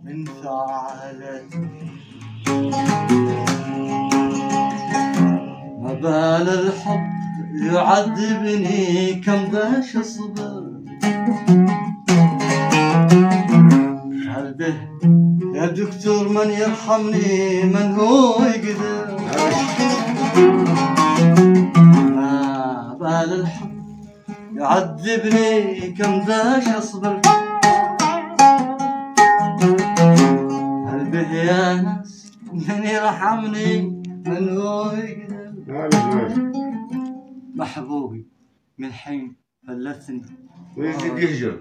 انفعلتني ما بال الحب يعذبني كم باش اصبر قلبه يا دكتور من يرحمني من هو يقدر ما بال الحب يعذبني كم باش اصبر قلبه يا ناس من يرحمني من هو يقدر محبوبي من حين فلتني ويزيد يهجر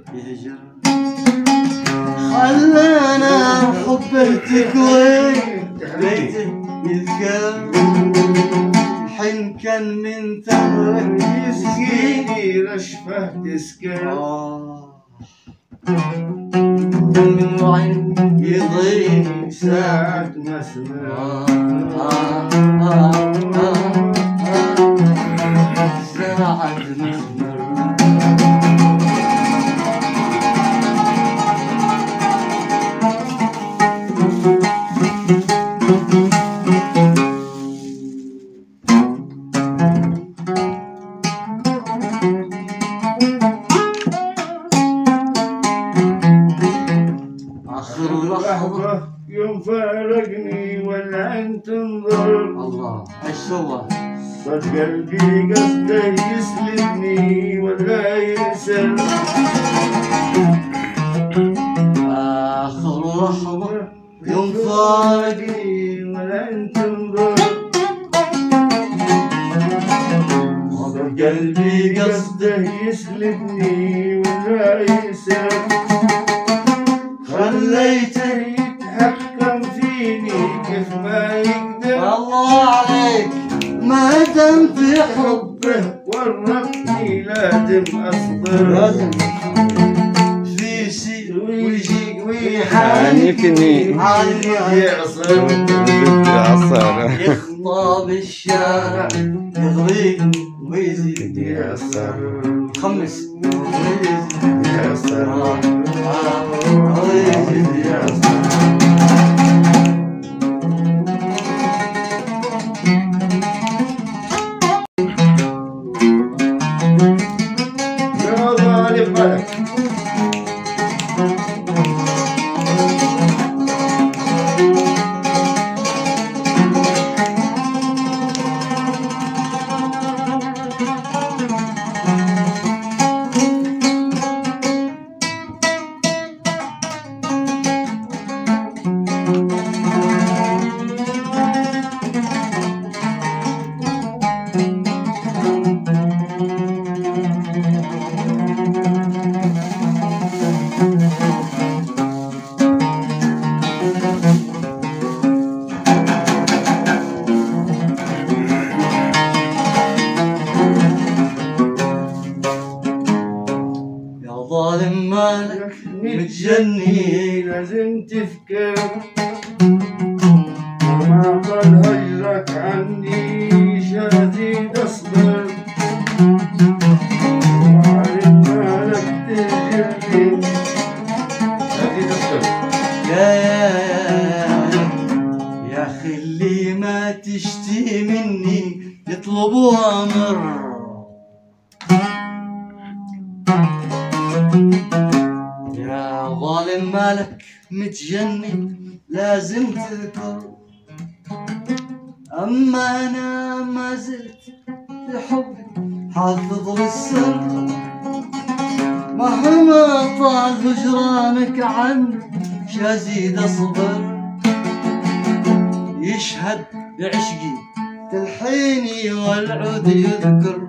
خلانا حبيتك وين يذكر حين كان من تمرك يسقيني رشفه تسكر من وعين يضيني ساعة ما سمع ساعة مسمر آخر لحظة يوم فارقني والعين تنظر الله ايش سوى؟ صد قلبي قصده يسلبني ولا ينسى آخر لحظة يوم فارقني والعين تنظر صد قلبي قصده يسلبني ولا ينسى خليته يتحكم فيني كيف ما يقدر الله عليك ما دام في حبه ورطني لازم اصبر لازم في سي ويجي ويحانفني يعصر يخطى بالشارع يغريني ويزيد يعصر خمس يعصر ويزيد يعصر يا ظالم ملك ظالم مالك متجني لازم تفكر وما قد هجرك عني شازيد اصبر وعارف مالك تهجرني شازيد اصبر يا اخي اللي ما تشتي مني يطلبوا امر يا ظالم مالك متجنن لازم تذكر اما انا ما زلت بحبك حافظ للسر مهما طال هجرانك عني شازيد اصبر يشهد بعشقي تلحيني والعود يذكر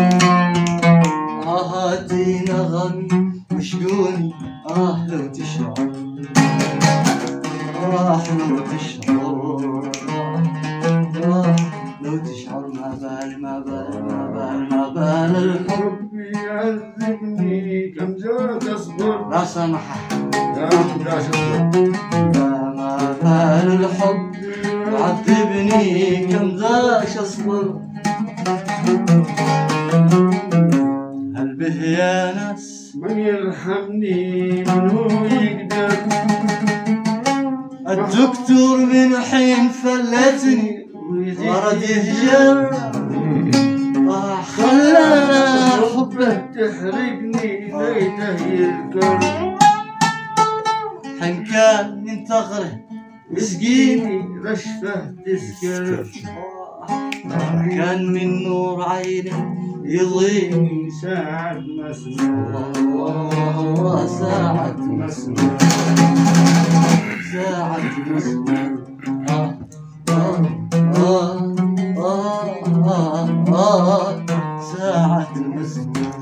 هاتي نغمي وشقوني لو تشعر لو تشعر لو تشعر ما بال الحب يعذبني كم زاد اصبر لا سمح لا اصبر ما بال الحب يعذبني كم ذاش اصبر هل به يا ناس من يرحمني من هو يقدر دكتور من حين فلتني ورد يهجر خلى حبه تحرقني ليته يذكر حين كان ينتظره يسقيني رشفه تسكر كان من نور عينه يضيني ساعة مسموع ساعة مسموع ساعة مسموع ساعة مسموع